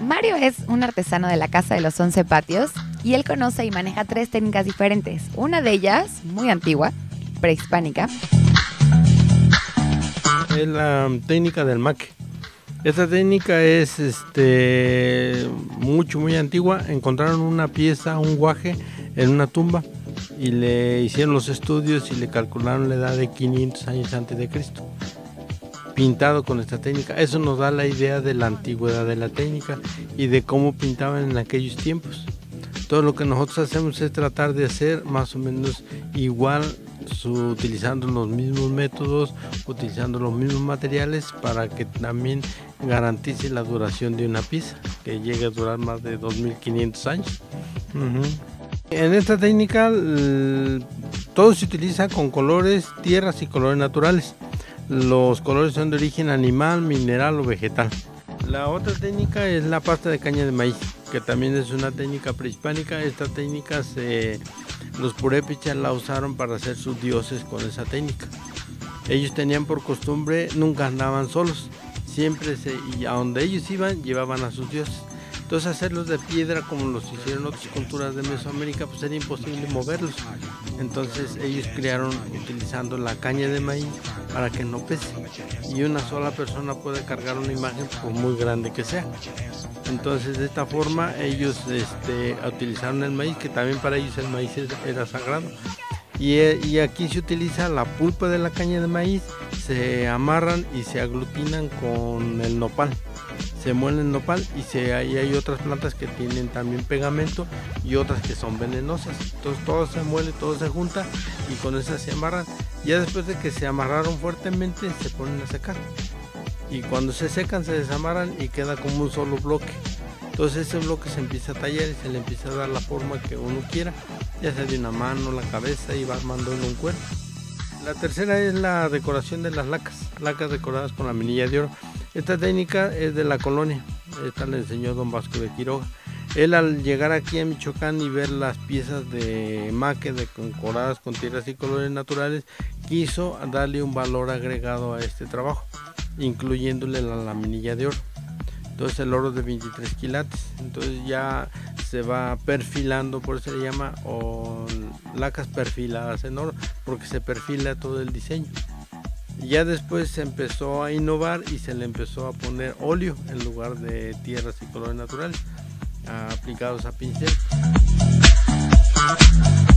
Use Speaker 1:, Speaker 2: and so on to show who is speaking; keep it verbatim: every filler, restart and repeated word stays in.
Speaker 1: Mario es un artesano de la Casa de los Once Patios y él conoce y maneja tres técnicas diferentes. Una de ellas, muy antigua, prehispánica.
Speaker 2: Es la técnica del maque. Esta técnica es este, mucho, muy antigua. Encontraron una pieza, un guaje en una tumba y le hicieron los estudios y le calcularon la edad de quinientos años antes de Cristo. Pintado con esta técnica. Eso nos da la idea de la antigüedad de la técnica y de cómo pintaban en aquellos tiempos. Todo lo que nosotros hacemos es tratar de hacer más o menos igual, su, utilizando los mismos métodos, utilizando los mismos materiales para que también garantice la duración de una pieza, que llegue a durar más de dos mil quinientos años. Uh-huh. En esta técnica todo se utiliza con colores, tierras y colores naturales. Los colores son de origen animal, mineral o vegetal. La otra técnica es la pasta de caña de maíz, que también es una técnica prehispánica. Esta técnica se, los purépechas la usaron para hacer sus dioses con esa técnica. Ellos tenían por costumbre, nunca andaban solos, siempre se, y a donde ellos iban llevaban a sus dioses. Entonces hacerlos de piedra como los hicieron otras culturas de Mesoamérica, pues era imposible moverlos. Entonces ellos crearon utilizando la caña de maíz para que no pese. Y una sola persona puede cargar una imagen por muy grande que sea. Entonces de esta forma ellos este, utilizaron el maíz, que también para ellos el maíz era sagrado. Y, y aquí se utiliza la pulpa de la caña de maíz, se amarran y se aglutinan con el nopal. Se muele el nopal y se, ahí hay otras plantas que tienen también pegamento y otras que son venenosas. Entonces todo se muele, todo se junta y con esas se amarran. Ya después de que se amarraron fuertemente se ponen a secar. Y cuando se secan se desamarran y queda como un solo bloque. Entonces ese bloque se empieza a tallar y se le empieza a dar la forma que uno quiera, ya sea de una mano, la cabeza, y va armando un cuerpo. La tercera es la decoración de las lacas, lacas decoradas con la minilla de oro. Esta técnica es de la colonia, esta le enseñó don Vasco de Quiroga. Él al llegar aquí a Michoacán y ver las piezas de maque decoradas con tierras y colores naturales, quiso darle un valor agregado a este trabajo, incluyéndole la laminilla de oro. Entonces el oro de veintitrés quilates, entonces ya se va perfilando, por eso se le llama o lacas perfiladas en oro, porque se perfila todo el diseño. Y ya después se empezó a innovar y se le empezó a poner óleo en lugar de tierras y colores naturales, aplicados a pincel.